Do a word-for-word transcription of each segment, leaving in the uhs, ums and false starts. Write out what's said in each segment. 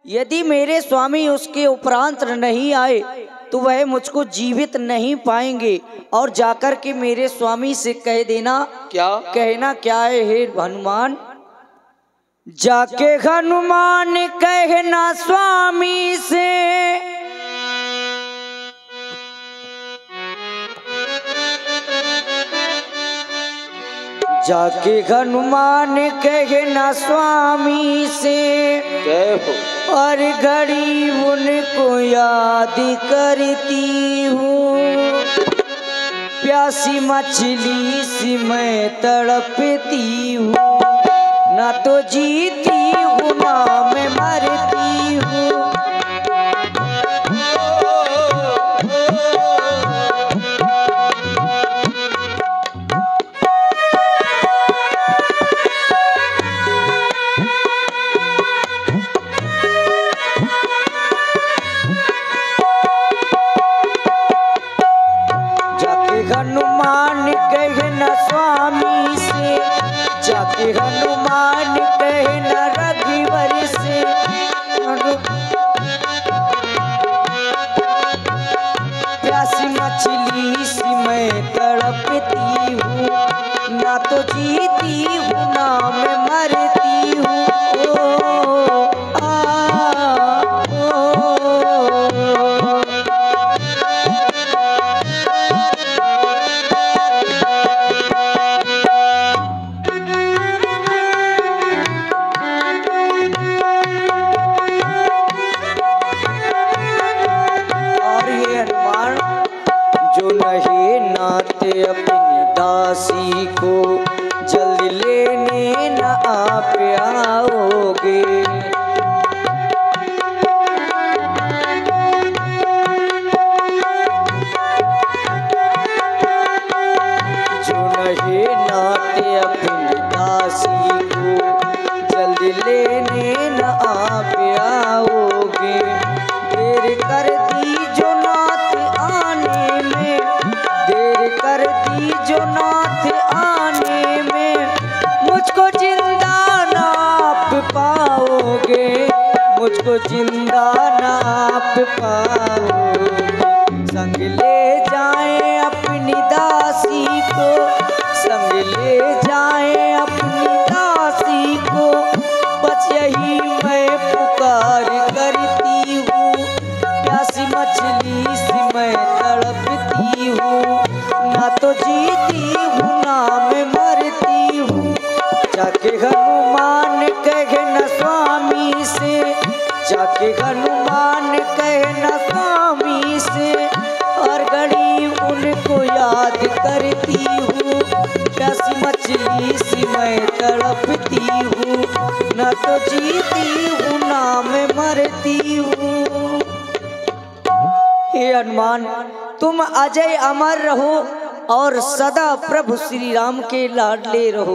यदि मेरे स्वामी उसके उपरांत नहीं आए तो वह मुझको जीवित नहीं पाएंगे। और जाकर के मेरे स्वामी से कह देना। क्या कहना क्या है हे हनुमान? जाके हनुमान कहना स्वामी से, जाके हनुमान कहना स्वामी से, और घड़ी उनको याद करती हूँ, प्यासी मछली सी मैं तड़पती हूँ, ना तो जीती हूँ ना मैं मरती हूँ। हनुमान कहना स्वामी से, जाके हनुमान कहना रघुवर से, प्यासी मछली सी मैं तड़पती हूँ, ना तो जीती हूँ ना मैं मरती हूँ। अपनी दासी को जल्दी लेने न आप आओगे, जो नहीं नाते अपनी दासी को जल्दी लेने न आप आओगे। देर कर दी जो नाथ आने में, देर कर दी जो नाथ आने में, मुझको जिंदा ना आप पाओगे, मुझको जिंदा ना आप पाओगे। संग ले जाए अपनी दासी को, संग ले जाए अपनी दासी को, बस यही मैं पुकार करती हूँ, प्यासी मछली सी मैं तड़पती हूँ, ना तो जीती हूँ ना मैं मरती हूँ। जाके हनुमान कहना स्वामी से, जाके हनुमान कहना स्वामी से, और घड़ी उनको याद करती हूँ, प्यासी मछली सी मैं तड़पती हूँ, ना तो जीती हूँ ना मैं मरती हूँ। हे हनुमान, तुम अजय अमर रहो और सदा प्रभु श्री राम के लाडले रहो।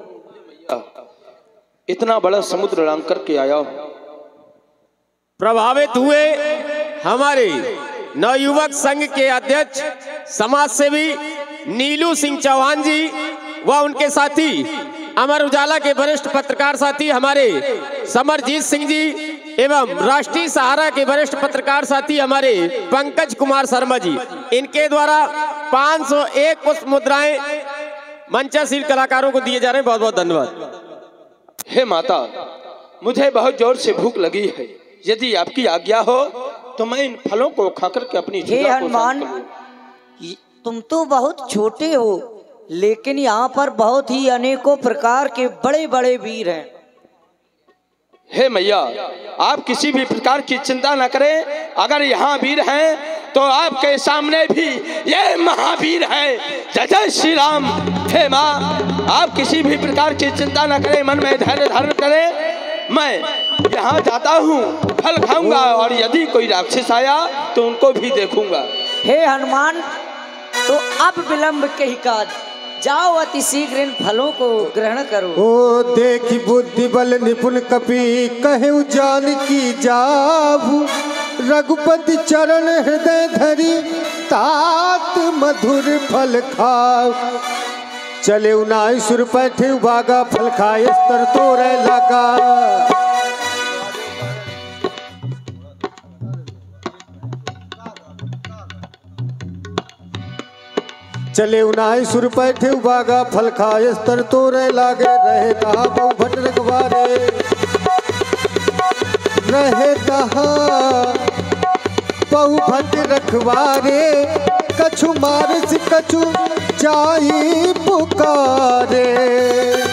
इतना बड़ा समुद्र लांग करके आया हो। प्रभावित हुए हमारे नवयुवक संघ के अध्यक्ष समाज सेवी नीलू सिंह चौहान जी व उनके साथी अमर उजाला के वरिष्ठ पत्रकार साथी हमारे समरजीत सिंह जी एवं राष्ट्रीय सहारा के वरिष्ठ पत्रकार साथी हमारे पंकज कुमार शर्मा जी, इनके द्वारा पाँच सौ एक पुष्प मुद्राएं मंचासीन कलाकारों को दिए जा रहे हैं। बहुत बहुत धन्यवाद। हे माता, मुझे बहुत जोर से भूख लगी है, यदि आपकी आज्ञा हो तो मैं इन फलों को खाकर के अपनी हे हनुमान, तुम तो बहुत छोटे हो, लेकिन यहाँ पर बहुत ही अनेकों प्रकार के बड़े बड़े वीर हैं। हे मैया, आप किसी भी प्रकार की चिंता न करें, अगर यहाँ वीर हैं तो आपके सामने भी ये महावीर है। जय जय श्री राम। हे माँ, आप किसी भी प्रकार की चिंता न करें, मन में धैर्य धारण करें। मैं यहाँ जाता हूँ, फल खाऊंगा, और यदि कोई राक्षस आया तो उनको भी देखूंगा। हे हनुमान, तो अब विलंब के ही काज, जाओ अति शीघ्र इन फलों को ग्रहण करो। ओ देखी बुद्धि बल निपुण कपि, कहे जान की जाहु, रघुपति चरण हृदय धरी, तात मधुर फल खाओ। चले उनाई सुर पैठे बागा, फल खाए स्तर तो रह लगा। चले उनाई सुर पैठे उबागा फल खाए स्तर तो रह लागे रहे कहा बहु भट रखवारे रहे कहा बहु भट रखवारे कछु मार से कछु जाई पुकारे।